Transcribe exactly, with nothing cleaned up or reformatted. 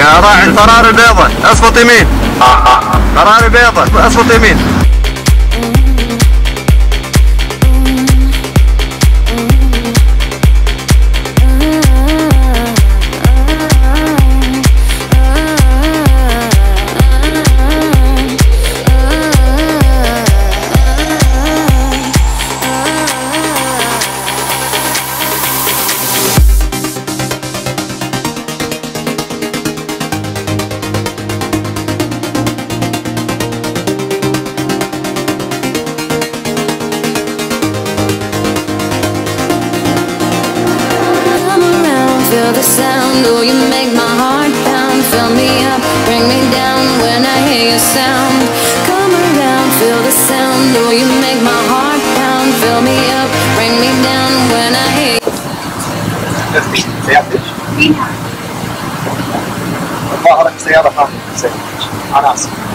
راعي الفراري البيضاء اصفط يمين. فراري بيضاء اصفط يمين. Feel the sound, oh you make my heart pound. Fill me up, bring me down when I hear your sound. Come around, feel the sound, oh you make my heart pound. Fill me up, bring me down when I hear سيارتك؟ فيها ظهرك سيارة ثانية. أنا آسف.